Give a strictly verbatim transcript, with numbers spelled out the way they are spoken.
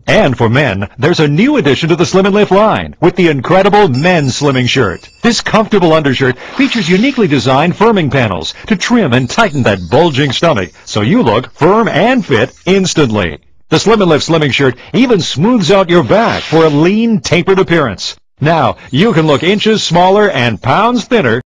And for men, there's a new addition to the Slim and Lift line with the incredible men's slimming shirt. This comfortable undershirt features uniquely designed firming panels to trim and tighten that bulging stomach so you look firm and fit instantly. The Slim and Lift slimming shirt even smooths out your back for a lean, tapered appearance. Now, you can look inches smaller and pounds thinner